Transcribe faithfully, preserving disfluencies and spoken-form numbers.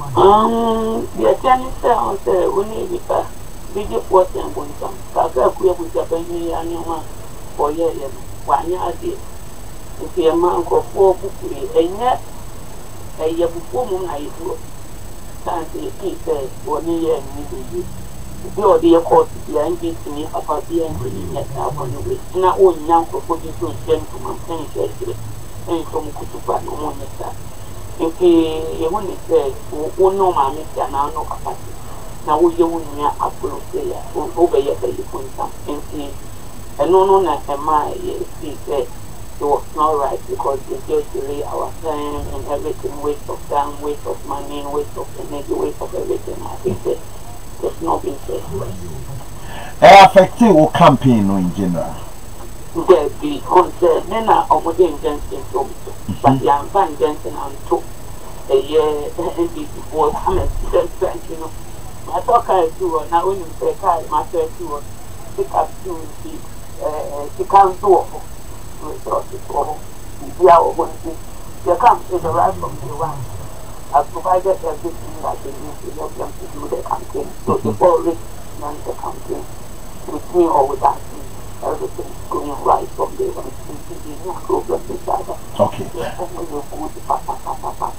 Um, the attorney said, we need it. Video forty and one time. Kaka Kuya with Japanese animal for years. One year idea. If you a man for four books, and yet a year before moon I do. Can't say he said one year and maybe you are the court the N D C about the engine at on the way. Now, own young for forty two gentlemen, ten years and from Kutuba no more. If he only said, oh, no, my Mister now no capacity. Now we don't have a full player over your baby point something. And no, no, not a my he said it was not right because we just delay our time and everything, waste of time, waste of money, waste of energy, waste of everything. I think that there's not been said. It affects your campaign in general. There be concern, then I almost injunction so but the Ampan Jensen and took a year N D C was coming to you know. I talk I do now when you say car, my first two pick up to the the council resources for the hour one thing. You come to the right from the one. I've provided everything that they need to help them to do the campaign. So the all risk run the campaign with me or without me. Everything is going right from there. No problem with that. Okay. Yeah, and we go to papa papa papa.